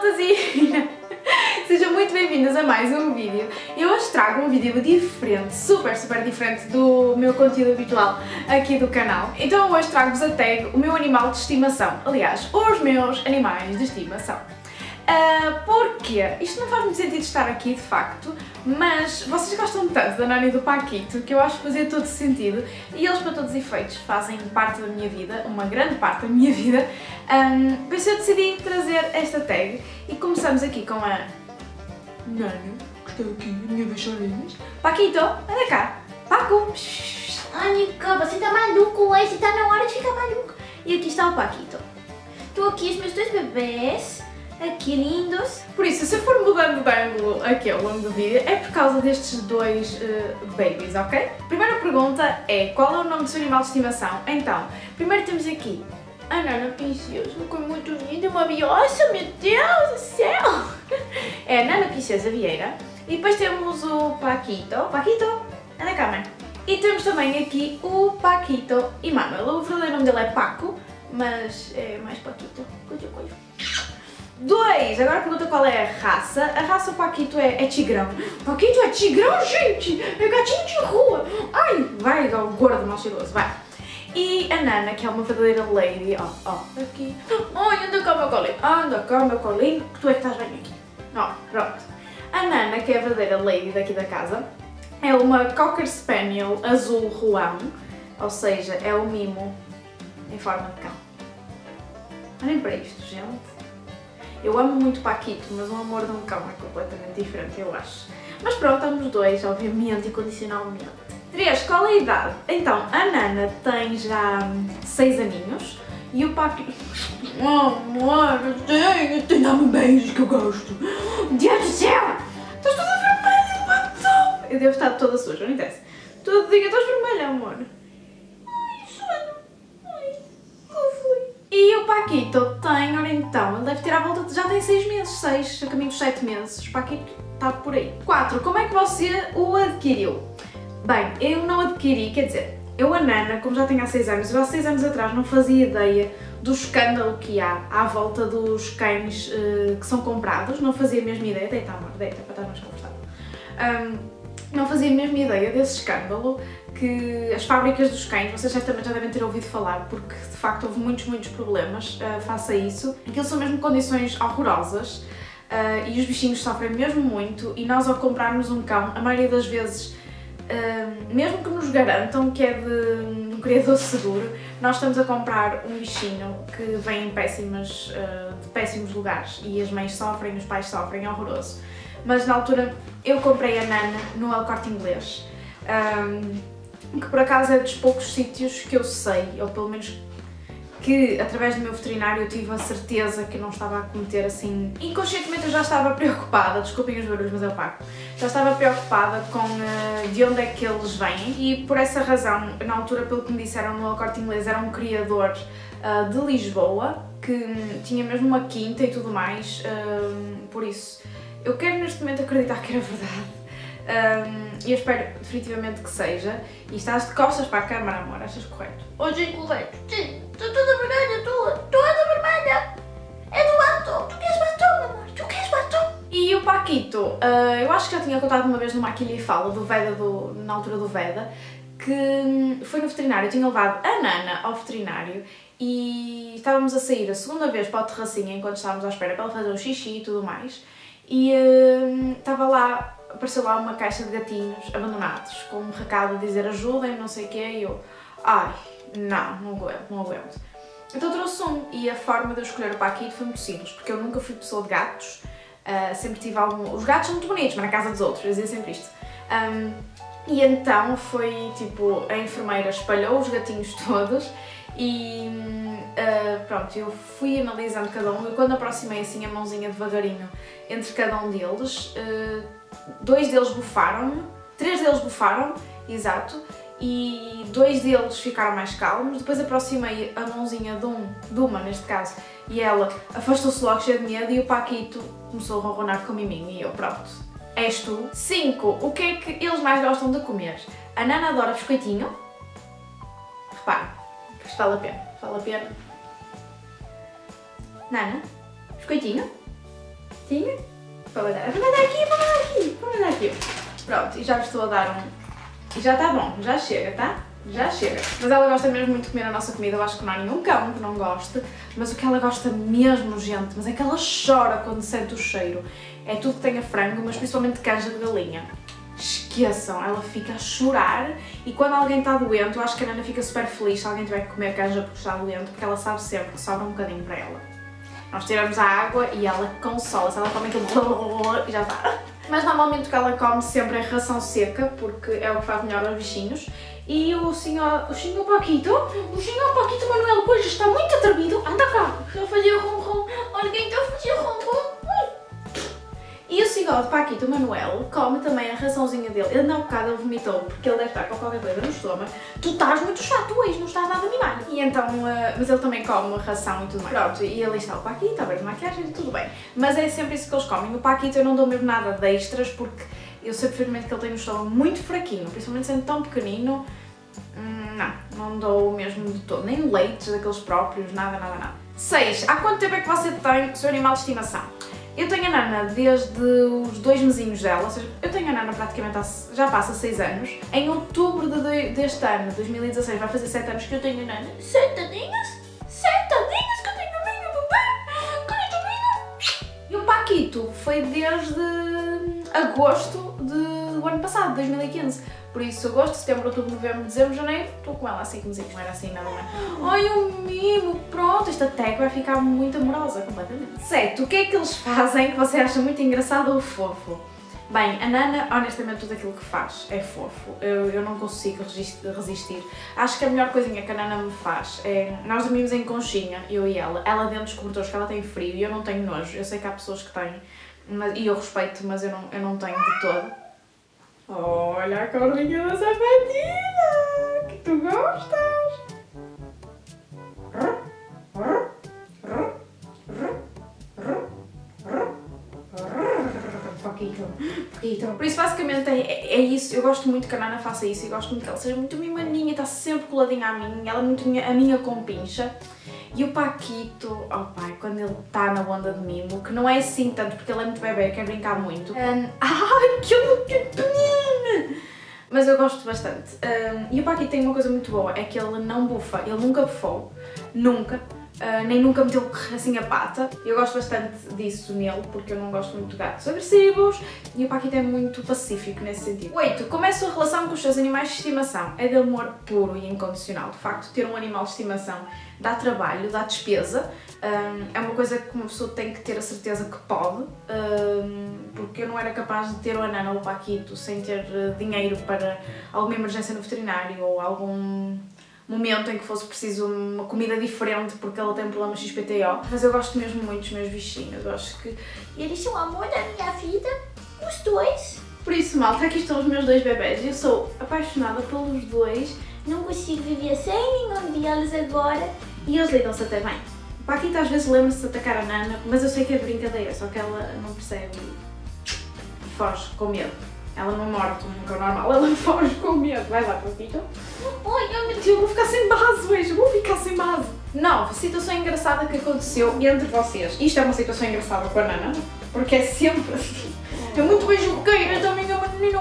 maltazinha! Sejam muito bem-vindas a mais um vídeo. Eu hoje trago um vídeo diferente, super diferente do meu conteúdo habitual aqui do canal. Então hoje trago-vos a tag o meu animal de estimação. Aliás, os meus animais de estimação. Porquê? Isto não faz muito sentido estar aqui, de facto, mas vocês gostam tanto da Nana e do Paquito que eu acho que fazia todo sentido e eles, para todos os efeitos, fazem parte da minha vida, uma grande parte da minha vida. Por isso eu decidi trazer esta tag e começamos aqui com a Nana, que está aqui, a minha bichorinhas. Paquito, anda cá. Paco. Ai, Nica, você tá maluco, ué, você tá na hora de ficar maluco. E aqui está o Paquito. Tô aqui os meus dois bebês. Aqui, lindos. Por isso, se eu for mudando de ângulo aqui ao longo do vídeo, é por causa destes dois babies, ok? Primeira pergunta é, qual é o nome do seu animal de estimação? Então, primeiro temos aqui a Nana Princesa, que é muito linda, uma biocha, meu Deus do céu! É a Nana Princesa Vieira. E depois temos o Paquito. Paquito, anda cá, mãe. E temos também aqui o Paquito Emanuel. O verdadeiro nome dele é Paco, mas é mais Paquito. Dois, agora pergunta qual é a raça. A raça do Paquito é tigrão. Paquito é tigrão, gente! É gatinho de rua! Ai, vai, gordo, mal cheiroso, vai! E a Nana, que é uma verdadeira lady, ó, aqui. Ai, anda cá, meu colinho, anda cá, meu colinho, que tu é que estás bem aqui. Ó, pronto. A Nana, que é a verdadeira lady daqui da casa, é uma Cocker Spaniel azul ruão, ou seja, é o mimo em forma de cão. Olhem para isto, gente. Eu amo muito o Paquito, mas o amor de um cão é completamente diferente, eu acho. Mas pronto, amo os dois, obviamente, incondicionalmente. 3. Qual é a idade? Então, a Nana tem já 6 aninhos e o Paquito... Oh, amor, eu tenho dá-me beijos que eu gosto. Deus do céu! Estás toda vermelha, batom! Eu devo estar toda suja, não interessa. Todo dia estás vermelha, amor. Ai, sono. Ai, fui. E o Paquito tem, ora então, ele deve ter à volta de... já tem 6 meses, 6, a caminho dos 7 meses. O Paquito está por aí. 4. Como é que você o adquiriu? Bem, eu não adquiri, quer dizer, eu a Nana, como já tenho há 6 anos, eu há 6 anos atrás não fazia ideia do escândalo que há à volta dos cães que são comprados, não fazia a mesma ideia, deita amor, deita para estar mais confortável. Não fazia a mesma ideia desse escândalo que as fábricas dos cães, vocês certamente já devem ter ouvido falar, porque de facto houve muitos problemas face a isso. Aquilo são mesmo condições horrorosas e os bichinhos sofrem mesmo muito e nós ao comprarmos um cão, a maioria das vezes, mesmo que nos garantam que é de um criador seguro, nós estamos a comprar um bichinho que vem em de péssimos lugares e as mães sofrem, os pais sofrem, é horroroso. Mas na altura eu comprei a Nana no El Corte Inglês, que por acaso é dos poucos sítios que eu sei, ou pelo menos que através do meu veterinário eu tive a certeza que eu não estava a cometer assim... Inconscientemente eu já estava preocupada, desculpem os barulhos, mas é o Paco. Já estava preocupada com de onde é que eles vêm e por essa razão, na altura pelo que me disseram no El Corte Inglês, era um criador de Lisboa, que tinha mesmo uma quinta e tudo mais, por isso eu quero neste momento acreditar que era verdade. E eu espero definitivamente que seja. E estás de costas para a câmara, amor, achas correto? Hoje, correto. Sim, estou toda vermelha, toda vermelha. É do batom. Tu queres batom, amor? Tu queres batom? E o Paquito, eu acho que já tinha contado uma vez numa Aquilha e Fala, do Veda, na altura do Veda, que foi no veterinário, eu tinha levado a Nana ao veterinário e estávamos a sair a segunda vez para o terracinho enquanto estávamos à espera para ela fazer o xixi e tudo mais. E estava lá, apareceu lá uma caixa de gatinhos abandonados, com um recado a dizer ajudem-me, não sei o quê, e eu, ai, não aguento. Então trouxe um, e a forma de eu escolher o Paquito foi muito simples, porque eu nunca fui pessoa de gatos, sempre tive algum... Os gatos são muito bonitos, mas na casa dos outros, eu dizia sempre isto. E então foi tipo, a enfermeira espalhou os gatinhos todos e pronto, eu fui analisando cada um e quando aproximei assim a mãozinha devagarinho entre cada um deles, 2 deles bufaram-me, 3 deles bufaram, exato, e 2 deles ficaram mais calmos, depois aproximei a mãozinha de uma neste caso, e ela afastou-se logo cheia de medo e o Paquito começou a ronronar com o miminho e eu, pronto, és tu. 5. O que é que eles mais gostam de comer? A Nana adora biscoitinho, repara, isto vale a pena. Nana, biscoitinho, Pastinha. Para mandar aqui. Pronto, e já lhe estou a dar um... E já está bom, já chega, tá? Já chega. Mas ela gosta mesmo muito de comer a nossa comida, eu acho que não há nenhum cão que não goste. Mas o que ela gosta mesmo, gente, mas é que ela chora quando sente o cheiro. É tudo que tenha frango, mas principalmente canja de galinha. Esqueçam, ela fica a chorar e quando alguém está doente, eu acho que a Nana fica super feliz se alguém tiver que comer canja porque está doente, porque ela sabe sempre que sobra um bocadinho para ela. Nós tiramos a água e ela consola-se, ela come aquilo e já está. Mas normalmente o que ela come sempre é ração seca, porque é o que faz melhor aos bichinhos. E o senhor Paquito Manuel, hoje está muito atrevido, anda cá. Estou a fazer o ronron, alguém está a fazer o ronron. E o senhor Paquito Manuel come também a raçãozinha dele. Ele não, bocado ele vomitou, porque ele deve estar com qualquer coisa no estômago. Tu estás muito chato hoje, não estás nada animado. E então, mas ele também come ração e tudo mais. Pronto, e ali está o Paquito, a ver maquiagem e tudo bem. Mas é sempre isso que eles comem. O Paquito eu não dou mesmo nada de extras, porque eu sei perfeitamente que ele tem um estômago muito fraquinho, principalmente sendo tão pequenino. Não dou mesmo de todo. Nem leites daqueles próprios, nada. 6. Há quanto tempo é que você tem o seu animal de estimação? Eu tenho a Nana desde os 2 mesinhos dela, ou seja, eu tenho a Nana praticamente já passa 6 anos. Em outubro deste ano, 2016, vai fazer 7 anos que eu tenho a Nana. 7 aninhos? 7 aninhos que eu tenho a minha bebê? Carinho. E o Paquito foi desde agosto do ano passado, 2015. Por isso, agosto, setembro, outubro, novembro, dezembro, janeiro, estou com ela assim, não era assim, nada. Ai, o mimo, pronto, esta tag vai ficar muito amorosa, completamente. 7. O que é que eles fazem que você acha muito engraçado ou fofo? Bem, a Nana, honestamente, tudo aquilo que faz é fofo. Eu não consigo resistir. Acho que a melhor coisinha que a Nana me faz é... Nós dormimos em conchinha, eu e ela dentro dos cobertores, que ela tem frio e eu não tenho nojo. Eu sei que há pessoas que têm, e eu respeito, mas eu não tenho de todo. Olha a cordinha da sapatilha, que tu gostas! Paquito. Por isso basicamente é isso, eu gosto muito que a Nana faça isso e gosto muito que ela seja muito mimaninha, está sempre coladinha a mim, ela é muito a minha compincha. E o Paquito, oh pai, quando ele está na onda de mimo, que não é assim tanto porque ele é muito bebê, quer brincar muito. Ai, que pequenino! Mas eu gosto bastante. E o Paquito tem uma coisa muito boa, é que ele não bufa, ele nunca bufou, nunca. Nem nunca meteu assim a pata. Eu gosto bastante disso nele, porque eu não gosto muito de gatos agressivos e o Paquito é muito pacífico nesse sentido. 8. Como é a sua relação com os seus animais de estimação? É de amor puro e incondicional. De facto, ter um animal de estimação dá trabalho, dá despesa, é uma coisa que uma pessoa tem que ter a certeza que pode, porque eu não era capaz de ter o Nana ou o Paquito sem ter dinheiro para alguma emergência no veterinário ou algum momento em que fosse preciso uma comida diferente porque ela tem um problema XPTO. Mas eu gosto mesmo muito dos meus bichinhos, eu acho que eles são o amor da minha vida, os dois. Por isso, malta, aqui estão os meus 2 bebés. Eu sou apaixonada pelos 2. Não consigo viver sem nenhum deles agora. E eles lidam-se até bem. O Paquito às vezes lembra-se de atacar a Nana, mas eu sei que é brincadeira, só que ela não percebe e foge com medo. Ela não morde, nunca é normal, ela foge com medo. Vai lá, Paquito. Ai, meu Deus, vou ficar sem base hoje, vou ficar sem base. 9. Situação engraçada que aconteceu entre vocês. Isto é uma situação engraçada com a Nana, porque é sempre assim. É muito beijoqueira, também é uma menina.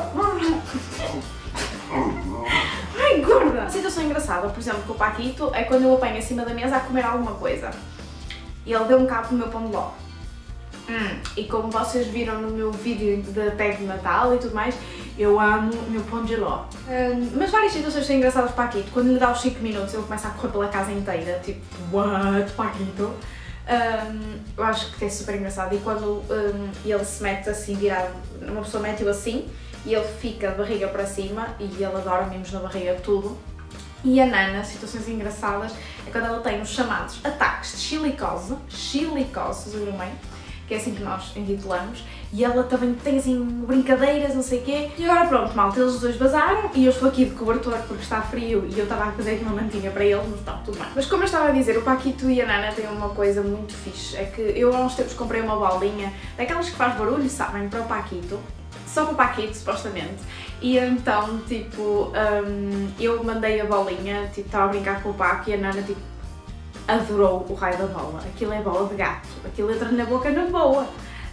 Ai, gorda! A situação engraçada, por exemplo, com o Paquito, é quando eu apanho em cima da mesa a comer alguma coisa. E ele deu um cabo no meu pão de ló. E como vocês viram no meu vídeo da tag de Natal e tudo mais, eu amo o meu pão de ló. Mas várias situações são engraçadas para Paquito. Quando lhe dá os 5 minutos, ele começa a correr pela casa inteira, tipo, what, Paquito? Eu acho que é super engraçado. E quando ele se mete assim virado, uma pessoa mete-o assim, e ele fica de barriga para cima, e ele adora mimos na barriga, tudo. E a Nana, situações engraçadas, é quando ela tem os chamados ataques de chilicose, vocês viram bem? Que é assim que nós intitulamos, e ela também tem assim brincadeiras, não sei o quê. E agora pronto, malta, eles dois vazaram e eu estou aqui de cobertor porque está frio e eu estava a fazer aqui uma mantinha para eles, mas está tudo bem. Mas como eu estava a dizer, o Paquito e a Nana têm uma coisa muito fixe, é que eu há uns tempos comprei uma bolinha, daquelas que faz barulho, sabem, para o Paquito, só para o Paquito, supostamente. E então, tipo, eu mandei a bolinha, tipo, estava a brincar com o Paco e a Nana, tipo, adorou o raio da bola. Aquilo é bola de gato, aquilo entra na boca na boa.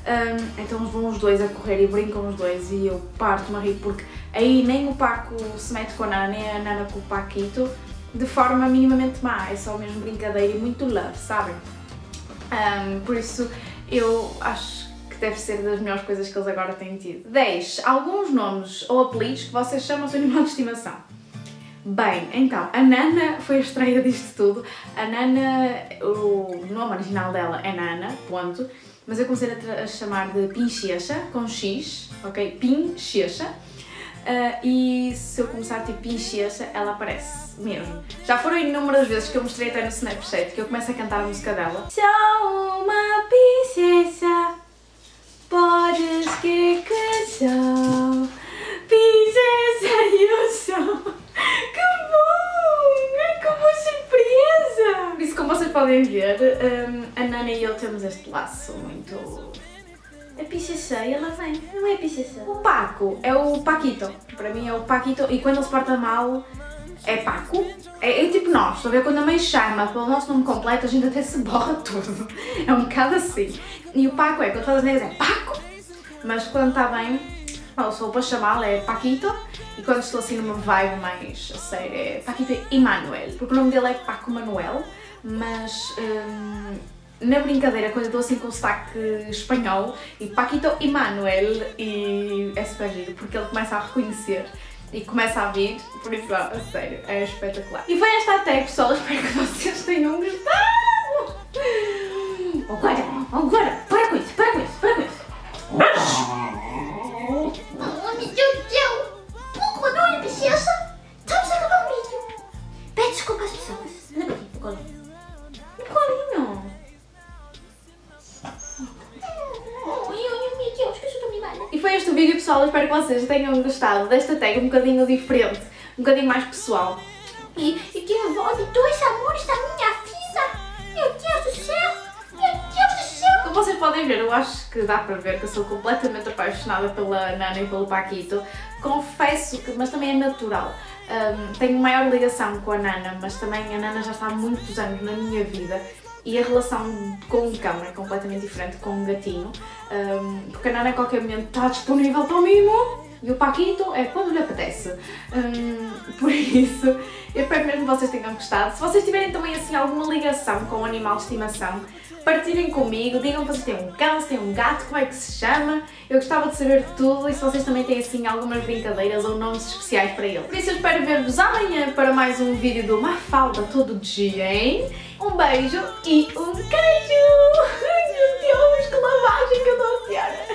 Então vão os dois a correr e brincam os dois e eu parto-me a rir porque aí nem o Paco se mete com a Nana, nem a Nana com o Paquito de forma minimamente má, é só mesmo brincadeira e muito love, sabem? Por isso eu acho que deve ser das melhores coisas que eles agora têm tido. 10. Alguns nomes ou apelidos que vocês chamam ao seu animal de estimação. Bem, então, a Nana foi a estreia disto tudo. A Nana, o nome original dela é Nana, ponto. Mas eu comecei a chamar de Pinchecha, com X, ok? Pinchecha. E se eu começar tipo Pinchecha, ela aparece mesmo. Já foram inúmeras vezes que eu mostrei até no Snapchat que eu começo a cantar a música dela. Sou uma princesa, podes crer que sou. Princesa eu sou. Que bom! É que boa surpresa! Por isso, como vocês podem ver, a Nana e eu temos este laço muito... A Pinchecha, ela vem, não é a Pinchecha. O Paco é o Paquito. Para mim é o Paquito e quando ele se porta mal é Paco. É tipo nós, estou a ver quando a mãe chama pelo nosso nome completo a gente até se borra tudo. É um bocado assim. E o Paco é, quando faz as neiras é Paco, mas quando está bem, ou se for para chamá-lo é Paquito. E quando estou assim numa vibe mais a sério é Paquito Emanuel, porque o nome dele é Paco Manuel, mas na brincadeira quando eu estou assim com o sotaque espanhol e Paquito Emanuel e é super giro, porque ele começa a reconhecer e começa a vir, por isso, a sério, é espetacular. E foi esta até, pessoal, espero que vocês tenham gostado! Agora, para com isso, para com isso, para com isso! Oh, meu Deus do céu! Pouco, não é Pinchecha? Estamos a acabar o vídeo. Pede desculpa às pessoas. Anda para aqui, no colinho. No colinho! Meu Deus, que eu sou tão mimada. E foi este o vídeo, pessoal, eu espero que vocês tenham gostado desta tag um bocadinho diferente, um bocadinho mais pessoal. E que a avó de dois amores da minha filha. Meu Deus do céu. Meu Deus do céu. Como vocês podem ver, eu acho que dá para ver que eu sou completamente apaixonada pela Nana e pelo Paquito. Confesso que, mas também é natural. Tenho maior ligação com a Nana, mas também a Nana já está há muitos anos na minha vida e a relação com o cão é completamente diferente com o gatinho, porque a Nana a qualquer momento está disponível para o mimo e o Paquito é quando lhe apetece. Por isso, eu espero mesmo que vocês tenham gostado. Se vocês tiverem também assim alguma ligação com o animal de estimação, partilhem comigo, digam se vocês têm um cão, se têm um gato, como é que se chama. Eu gostava de saber tudo e se vocês também têm assim algumas brincadeiras ou nomes especiais para ele. Por isso eu espero ver-vos amanhã para mais um vídeo do Mafalda todo dia, hein? Um beijo e um queijo! Ai meu Deus, que lavagem que eu estou a tirar!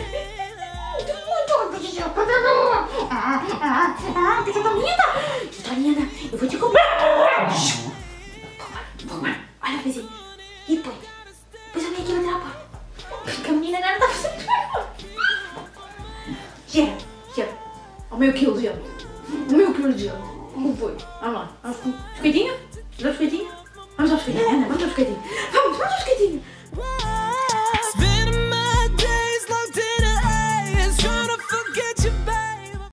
Vitoriana, eu vou te comprar. Olha, vizinho. E põe. Depois eu venho aqui bater a porta. Porque a menina Nana está fazendo barulho. Cheira. O meu quilo de gelo. O meu quilo de gelo. Como foi? Vamos lá. Biscoitinho? Dá biscoitinho? Vamos ao biscoitinho, Ana. Vamos ao biscoitinho.